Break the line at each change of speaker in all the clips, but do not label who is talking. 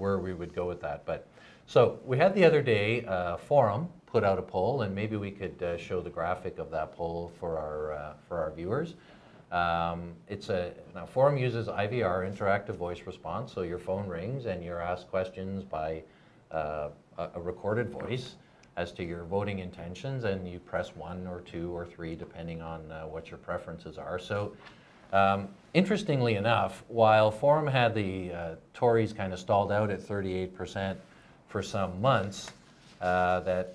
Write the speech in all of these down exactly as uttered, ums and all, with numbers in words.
where we would go with that. But so we had the other day, uh, Forum put out a poll, and maybe we could uh, show the graphic of that poll for our uh, for our viewers. Um, it's a now Forum uses I V R, interactive voice response, so your phone rings and you're asked questions by uh, a, a recorded voice as to your voting intentions, and you press one or two or three depending on uh, what your preferences are. So um, interestingly enough, while Forum had the uh, Tories kind of stalled out at thirty-eight percent for some months, uh, that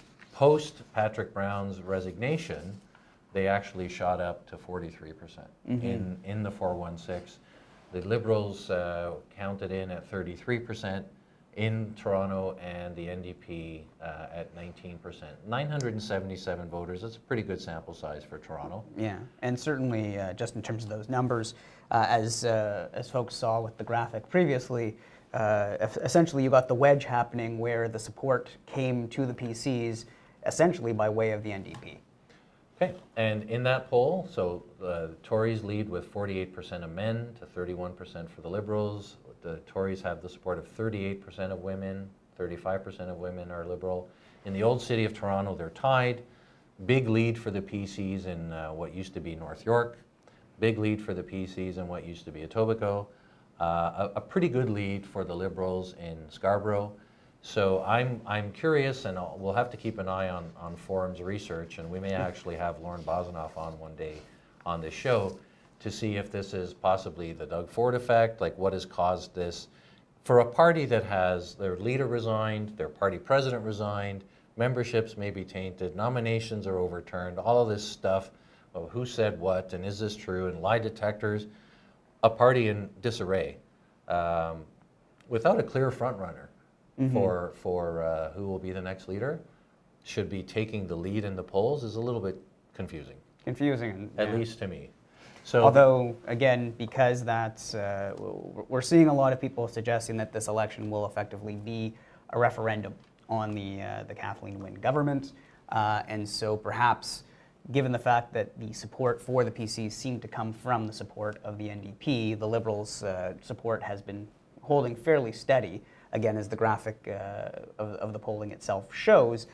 post Patrick Brown's resignation, they actually shot up to forty-three percent mm-hmm. in, in the four one six. The Liberals uh, counted in at thirty-three percent in Toronto, and the N D P uh, at nineteen percent. nine hundred seventy-seven voters, that's a pretty good sample size for Toronto.
Yeah, and certainly uh, just in terms of those numbers, uh, as, uh, as folks saw with the graphic previously, uh, essentially you got the wedge happening where the support came to the P Cs essentially by way of the N D P.
Okay, and in that poll, so the Tories lead with forty-eight percent of men to thirty-one percent for the Liberals. The Tories have the support of thirty-eight percent of women, thirty-five percent of women are Liberal. In the old city of Toronto, they're tied. Big lead for the P Cs in uh, what used to be North York. Big lead for the P Cs in what used to be Etobicoke. Uh, a, a pretty good lead for the Liberals in Scarborough. So I'm, I'm curious, and I'll, we'll have to keep an eye on, on Forum's research, and we may actually have Lauren Bosanoff on one day on this show to see if this is possibly the Doug Ford effect, like what has caused this. For a party that has their leader resigned, their party president resigned, memberships may be tainted, nominations are overturned, all of this stuff, of who said what, and is this true, and lie detectors, a party in disarray, um, without a clear front runner. Mm-hmm. for, for uh, who will be the next leader, should be taking the lead in the polls is a little bit confusing.
Confusing.
At
yeah.
least to me. So,
although, again, because that's, uh, we're seeing a lot of people suggesting that this election will effectively be a referendum on the, uh, the Kathleen Wynne government. Uh, and so perhaps, given the fact that the support for the P Cs seemed to come from the support of the N D P, the Liberals' uh, support has been holding fairly steady. Again, as the graphic uh, of, of the polling itself shows,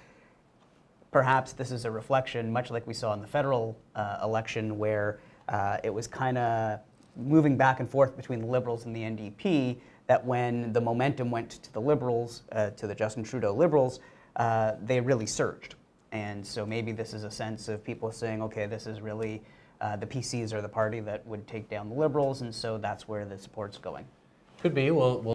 perhaps this is a reflection, much like we saw in the federal uh, election, where uh, it was kind of moving back and forth between the Liberals and the N D P, that when the momentum went to the Liberals, uh, to the Justin Trudeau Liberals, uh, they really surged. And so maybe this is a sense of people saying, okay, this is really, uh, the P Cs are the party that would take down the Liberals, and so that's where the support's going.
Could be. We'll, we'll